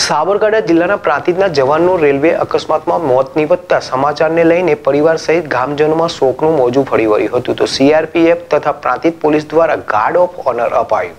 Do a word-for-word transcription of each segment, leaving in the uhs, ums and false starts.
સાબરકાંઠા જિલ્લાના પ્રાંતિજના જવાનનું રેલવે અકસ્માતમાં મોત નિપજતા સમાચારને લઈને પરિવાર સહિત ગામજનોમાં શોકનું મોજું ફરી વળ્યું હતું તો સીઆરપીએફ તથા પ્રાંતિજ પોલીસ દ્વારા ગાર્ડ ઓફ ઓનર અપાયું।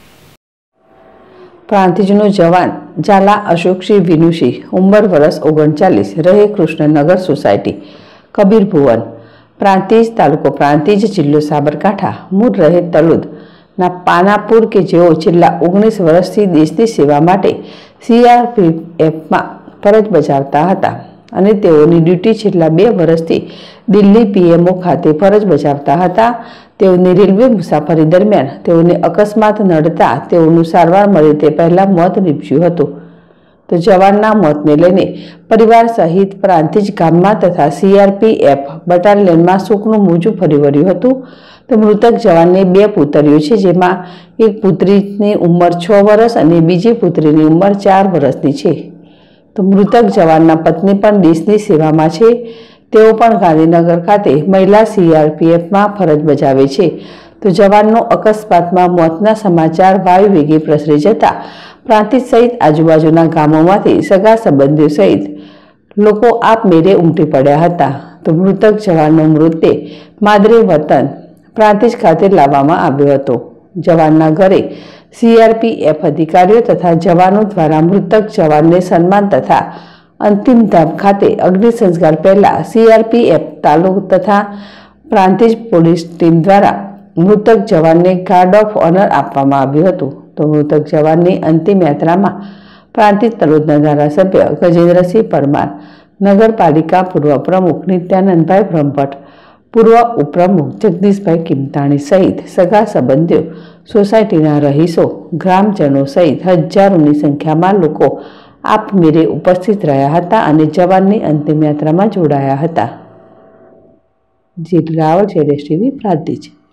પ્રાંતિજનો જવાન ઝાલા અશોકસિંહ વિનુસિંહ ઉંમર વર્ષ ઓગણચાલીસ રહે કૃષ્ણનગર સોસાયટી કબીર ભુવન પ્રાંતિજ તાલુકો પ્રાંતિજ જિલ્લો સાબરકાંઠા મૂળ રહે તલુદ ના પાનાપુર કે જેઓ છેલ્લા ઓગણીસ વર્ષથી દેશની સેવા માટે સીઆરપીએફમાં ફરજ બજાવતા હતા અને તેઓની ડ્યુટી છેલ્લા બે વર્ષથી દિલ્હી પીએમઓ ખાતે ફરજ બજાવતા હતા। તેઓની રેલવે મુસાફરી દરમિયાન તેઓને અકસ્માત નડતા તેઓનું સારવાર મળે તે પહેલા મોત નીપજ્યું હતું તો જવાનના મોતને લઈને પરિવાર સહિત પ્રાંતિજ ગામમાં તથા સીઆરપીએફ બટાલિયનમાં શોકનું મોજું ફરી વળ્યું હતું તો મૃતક જવાનને બે પુત્રીઓ છે જેમાં એક પુત્રીની ઉંમર છ વર્ષ અને બીજી પુત્રીની ઉંમર ચાર વર્ષની છે તો મૃતક જવાનના પત્ની પણ દેશની સેવામાં છે। તેઓ પણ ગાંધીનગર ખાતે મહિલા સીઆરપીએફમાં ફરજ બજાવે છે તો જવાનનો અકસ્માતમાં મોતના સમાચાર વાયુ વેગે પ્રસરી જતા પ્રાંતિજ સહિત આજુબાજુના ગામોમાંથી સગા સંબંધીઓ સહિત લોકો આપમેળે ઉમટી પડ્યા હતા તો મૃતક જવાનનો મૃતદેહ માદરે વતન પ્રાંતિજ ખાતે લાવવામાં આવ્યો હતો। જવાનના ઘરે સીઆરપીએફ અધિકારીઓ તથા જવાનો દ્વારા મૃતક જવાનને સન્માન તથા અંતિમ ધામ ખાતે અગ્નિ સંસ્કાર પહેલા સીઆરપીએફ તાલુકો તથા પ્રાંતિજ પોલીસ ટીમ દ્વારા મૃતક જવાનને ગાર્ડ ઓફ ઓનર આપવામાં આવ્યું હતું તો મૃતક જવાનની અંતિમ યાત્રામાં પ્રાંતિજ તલોદના ધારાસભ્ય ગજેન્દ્રસિંહ પરમાર, નગરપાલિકા પૂર્વ પ્રમુખ નિત્યાનંદભાઈ બ્રહ્મભટ્ટ, પૂર્વ ઉપપ્રમુખ જગદીશભાઈ કિમતાણી સહિત સગા સંબંધીઓ, સોસાયટીના રહીશો, ગ્રામજનો સહિત હજારોની સંખ્યામાં લોકો આપમેળે ઉપસ્થિત રહ્યા હતા અને જવાનની અંતિમ યાત્રામાં જોડાયા હતા। જીત રાવળ, જેડેશ ટીવી, પ્રાંતિજ।